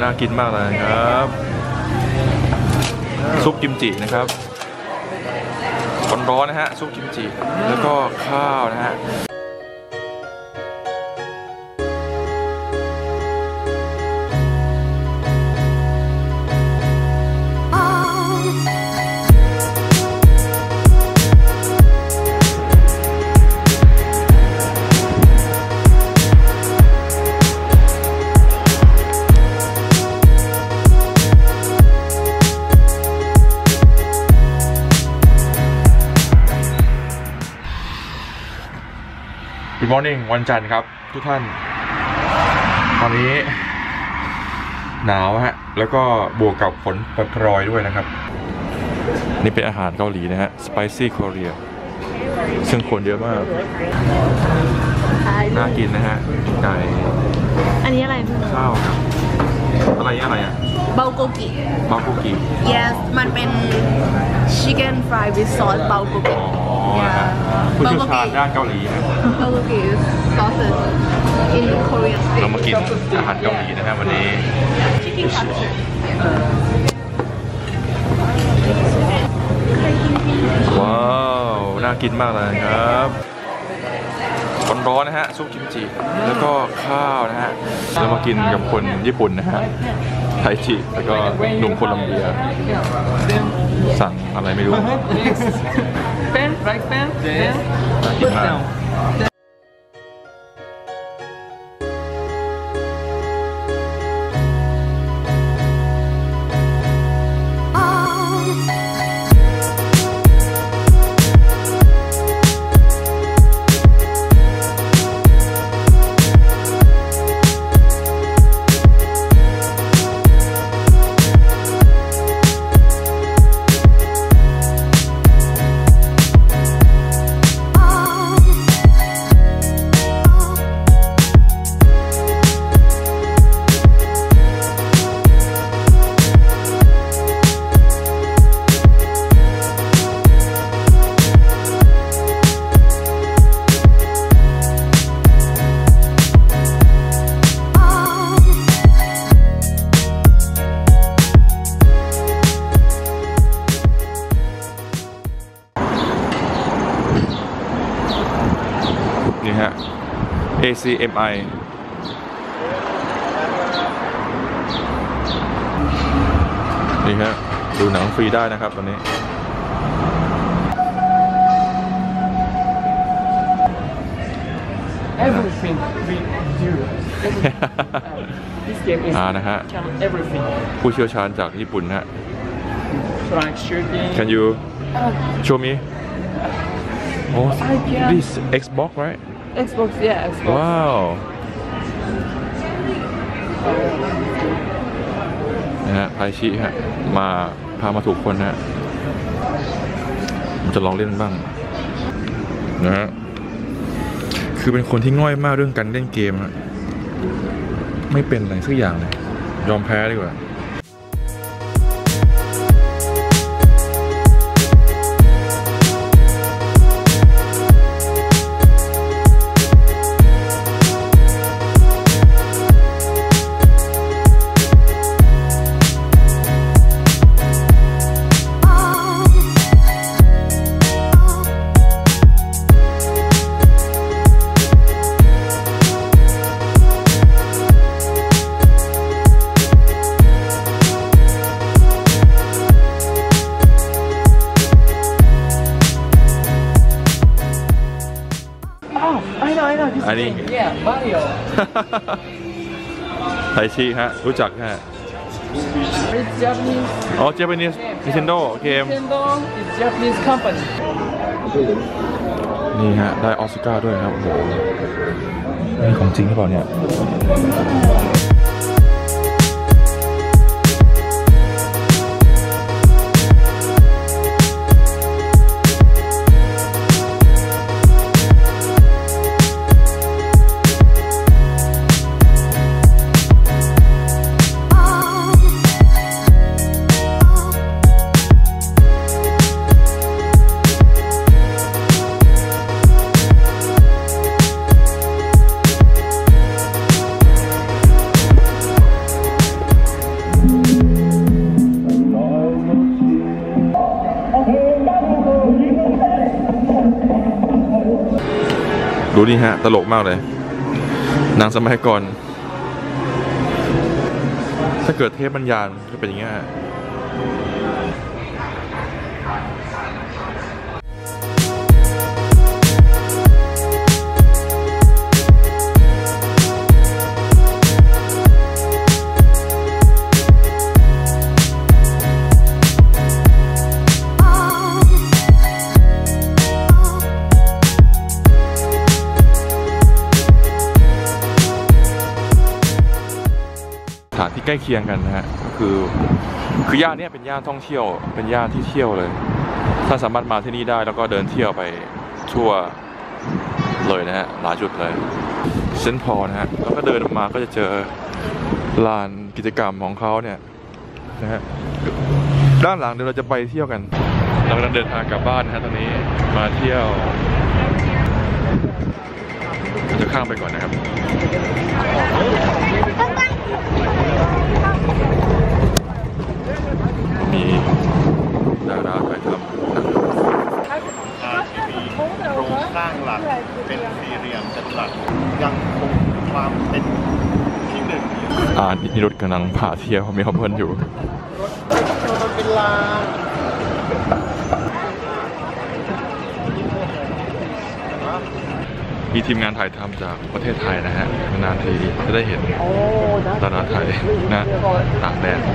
น่ากินมากเลยครับซุปกิมจินะครับร้อนๆนะฮะซุปกิมจิแล้วก็ข้าวนะฮะGood morning วันจันทร์ครับทุกท่านตอนนี้หนาวฮะแล้วก็บวกกับฝนโปรยด้วยนะครับนี่เป็นอาหารเกาหลีนะฮะ Spicy Korea ซึ่งคนเยอะมากน่ากินนะฮะไก่อันนี้อะไรข้าวครับอะไรอ่ะเบาโกกิyes มันเป็น chicken fry with sauce เบาโกกิผู้เชี่ยวชาญด้านเกาหลีนะเบาโกกิ sauces in Korean เรามากินอาหารเกาหลีนะฮะวันนี้ว้าวน่ากินมากเลยครับร้อนๆนะฮะซุปกิมจิแล้วก็ข้าวนะฮะเรามากินกับคนญี่ปุ่นนะฮะไทจิแล้วก็หนุ่มโคลัมเบียสั่งอะไรไม่รู้น่ากินมากนี่ฮะ ACMI นี่ฮะดูหนังฟรีได้นะครับตอนนี้นะฮะผู้เชี่ยวชาญจากญี่ปุ่นฮะ Can you show me Oh this Xbox right Xbox yeah Xbox Wow นะฮะไอชิฮะพามาถูกคนฮะมันจะลองเล่นบ้างนะฮะคือเป็นคนที่ง่อยมากเรื่องการเล่นเกมฮะไม่เป็นอะไรสักอย่างเลยยอมแพ้ดีกว่าอันนี้ไทชิฮะรู้จักฮะอ๋อ Japanese Nintendo เกมนี่ฮะได้ออสการ์ด้วยครับโอ้โหนี่ของจริงหรือเปล่าเนี่ยดูนี่ฮะตลกมากเลยหนังสมัยก่อนถ้าเกิดเทพบรรยานก็เป็นอย่างเงี้ยสถานที่ใกล้เคียงกันนะฮะก็คือย่านนี้เป็นย่านท่องเที่ยวเป็นย่านที่เที่ยวเลยท่านสามารถมาที่นี่ได้แล้วก็เดินเที่ยวไปทั่วเลยนะฮะหลายจุดเลยเซนต์พอลนะฮะแล้วก็เดินออกมาก็จะเจอลานกิจกรรมของเขาเนี่ยนะฮะด้านหลังเดี๋ยวเราจะไปเที่ยวกันเรากำลังเดินทางกลับบ้านนะฮะตอนนี้มาเที่ยวเราจะข้ามไปก่อนนะครับมีดาราถ่ายทำหนังที่มีโครงสร้างหลักเป็นสี่เหลี่ยมจัตุรัสยังคงความเป็นที่หนึ่งนี่รถกำลังพาเที่ยวมีเพื่อนอยู่มันเป็นลานมีทีมงานถ่ายทำจากประเทศไทยนะฮะนานๆทีจะได้เห็นดาราไทยนะต่างแดน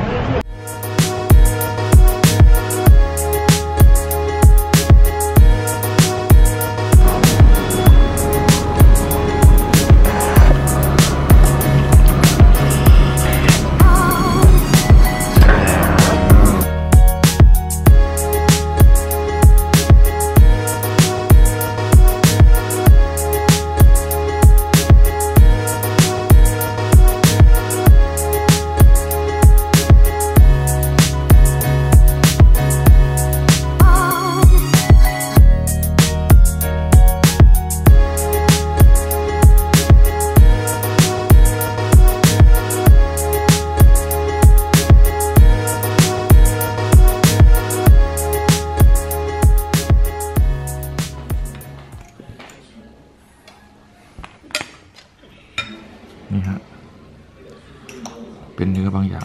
นี่ฮะเป็นเนื้อบางอย่าง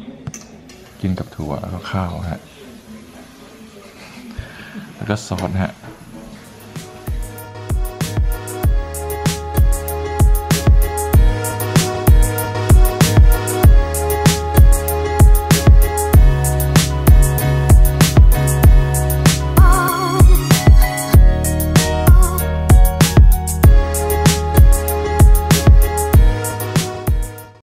กินกับถั่วแล้วก็ข้าวฮะแล้วก็ซอสฮะ